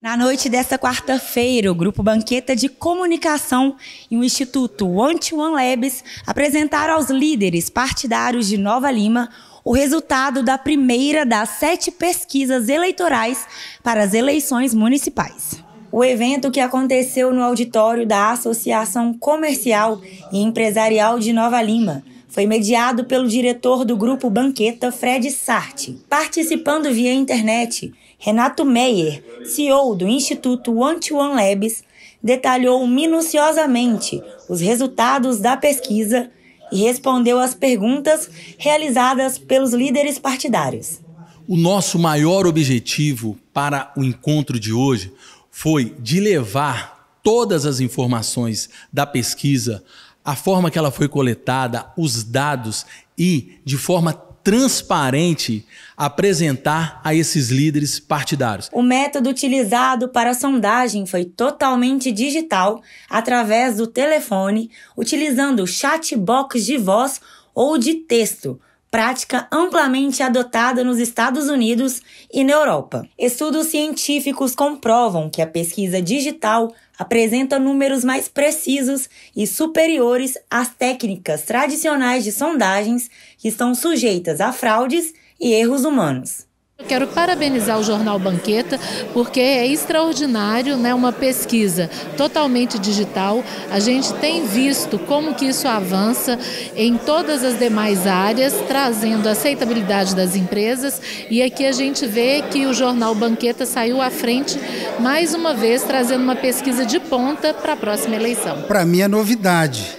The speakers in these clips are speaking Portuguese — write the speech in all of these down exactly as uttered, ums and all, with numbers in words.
Na noite desta quarta-feira, o Grupo Banqueta de Comunicação e o Instituto One to One Labs apresentaram aos líderes partidários de Nova Lima o resultado da primeira das sete pesquisas eleitorais para as eleições municipais. O evento, que aconteceu no auditório da Associação Comercial e Empresarial de Nova Lima, foi mediado pelo diretor do Grupo Banqueta, Fred Sarti. Participando via internet, Renato Meyer, C E O do Instituto One to One Labs, detalhou minuciosamente os resultados da pesquisa e respondeu às perguntas realizadas pelos líderes partidários. O nosso maior objetivo para o encontro de hoje foi de levar todas as informações da pesquisa, a forma que ela foi coletada, os dados e, de forma transparente, apresentar a esses líderes partidários. O método utilizado para a sondagem foi totalmente digital, através do telefone, utilizando chatbox de voz ou de texto, prática amplamente adotada nos Estados Unidos e na Europa. Estudos científicos comprovam que a pesquisa digital apresenta números mais precisos e superiores às técnicas tradicionais de sondagens, que estão sujeitas a fraudes e erros humanos. Eu quero parabenizar o Jornal Banqueta, porque é extraordinário, né, uma pesquisa totalmente digital. A gente tem visto como que isso avança em todas as demais áreas, trazendo a aceitabilidade das empresas, e aqui a gente vê que o Jornal Banqueta saiu à frente, mais uma vez, trazendo uma pesquisa de ponta para a próxima eleição. Para mim é novidade.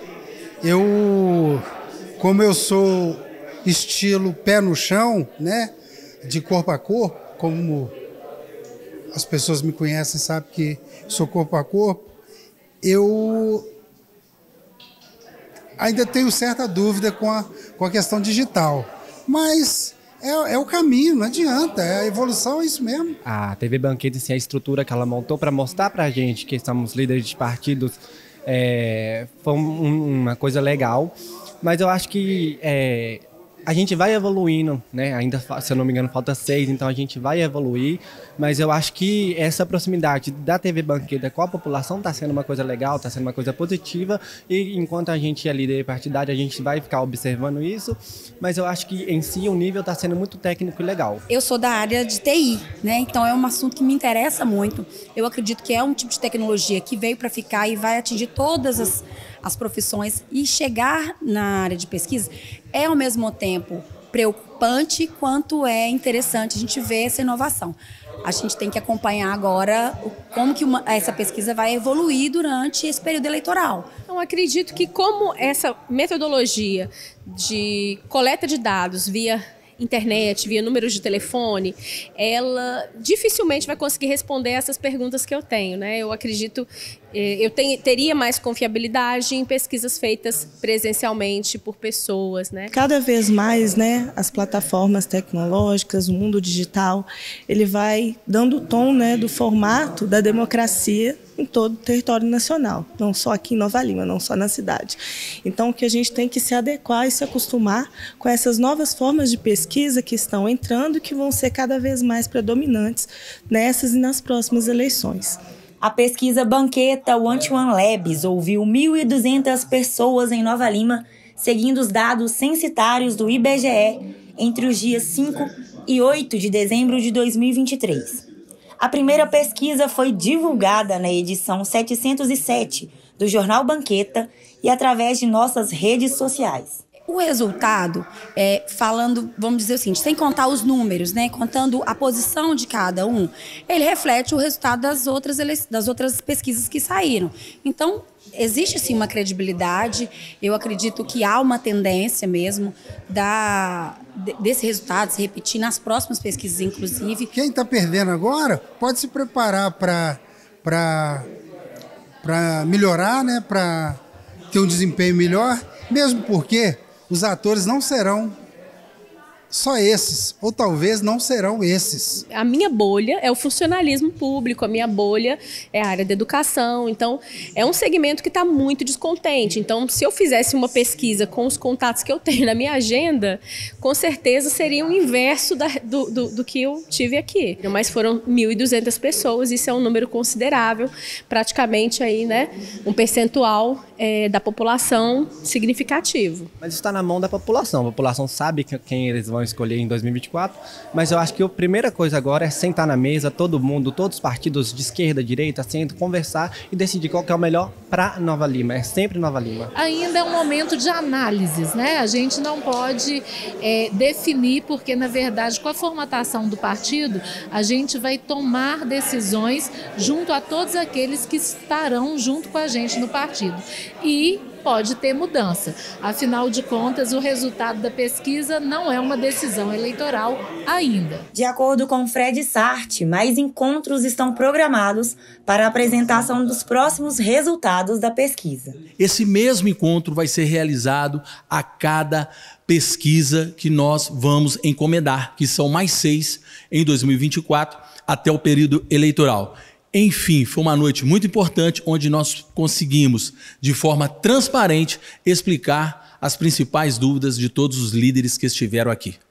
Eu, como eu sou estilo pé no chão, né? De corpo a corpo, como as pessoas me conhecem, sabem que sou corpo a corpo, eu ainda tenho certa dúvida com a, com a questão digital. Mas é, é o caminho, não adianta, é a evolução, é isso mesmo. A T V Banqueta, assim, a estrutura que ela montou para mostrar para a gente que somos líderes de partidos, é, foi um, uma coisa legal, mas eu acho que é, a gente vai evoluindo, né? Ainda, se eu não me engano, falta seis, então a gente vai evoluir, mas eu acho que essa proximidade da T V Banqueta com a população está sendo uma coisa legal, está sendo uma coisa positiva, e enquanto a gente é líder partidário, a gente vai ficar observando isso, mas eu acho que em si o nível está sendo muito técnico e legal. Eu sou da área de T I, né? Então é um assunto que me interessa muito. Eu acredito que é um tipo de tecnologia que veio para ficar e vai atingir todas as as profissões, e chegar na área de pesquisa é ao mesmo tempo preocupante quanto é interessante a gente ver essa inovação. A gente tem que acompanhar agora como que uma, essa pesquisa vai evoluir durante esse período eleitoral. Eu acredito que, como essa metodologia de coleta de dados via internet, via números de telefone, ela dificilmente vai conseguir responder essas perguntas que eu tenho, né? Eu acredito, eu tenho, teria mais confiabilidade em pesquisas feitas presencialmente por pessoas, né? Cada vez mais, né, as plataformas tecnológicas, o mundo digital, ele vai dando o tom, né, do formato da democracia em todo o território nacional, não só aqui em Nova Lima, não só na cidade. Então, o que a gente tem que se adequar e se acostumar com essas novas formas de pesquisa que estão entrando e que vão ser cada vez mais predominantes nessas e nas próximas eleições. A pesquisa Banqueta One to One Labs ouviu mil e duzentas pessoas em Nova Lima, seguindo os dados censitários do I B G E entre os dias cinco e oito de dezembro de dois mil e vinte e três. A primeira pesquisa foi divulgada na edição setecentos e sete do Jornal Banqueta e através de nossas redes sociais. O resultado, é, falando, vamos dizer o seguinte, sem contar os números, né, contando a posição de cada um, ele reflete o resultado das outras, das outras pesquisas que saíram. Então, existe sim uma credibilidade, eu acredito que há uma tendência mesmo da, desse resultado se repetir nas próximas pesquisas, inclusive. Quem está perdendo agora pode se preparar para para melhorar, né, para ter um desempenho melhor, mesmo porque os atores não serão só esses, ou talvez não serão esses. A minha bolha é o funcionalismo público, a minha bolha é a área da educação, então é um segmento que está muito descontente. Então, se eu fizesse uma pesquisa com os contatos que eu tenho na minha agenda, com certeza seria o inverso da, do, do, do que eu tive aqui. Mas foram mil e duzentas pessoas, isso é um número considerável, praticamente aí, né, um percentual é, da população significativo. Mas isso está na mão da população, a população sabe quem eles vão escolher em dois mil e vinte e quatro, mas eu acho que a primeira coisa agora é sentar na mesa, todo mundo, todos os partidos de esquerda, direita, centro, conversar e decidir qual que é o melhor para Nova Lima. É sempre Nova Lima. Ainda é um momento de análises, né? A gente não pode é, definir, porque na verdade com a formatação do partido, a gente vai tomar decisões junto a todos aqueles que estarão junto com a gente no partido. E pode ter mudança. Afinal de contas, o resultado da pesquisa não é uma decisão eleitoral ainda. De acordo com Fred Sarti, mais encontros estão programados para a apresentação dos próximos resultados da pesquisa. Esse mesmo encontro vai ser realizado a cada pesquisa que nós vamos encomendar, que são mais seis em dois mil e vinte e quatro, até o período eleitoral. Enfim, foi uma noite muito importante onde nós conseguimos, de forma transparente, explicar as principais dúvidas de todos os líderes que estiveram aqui.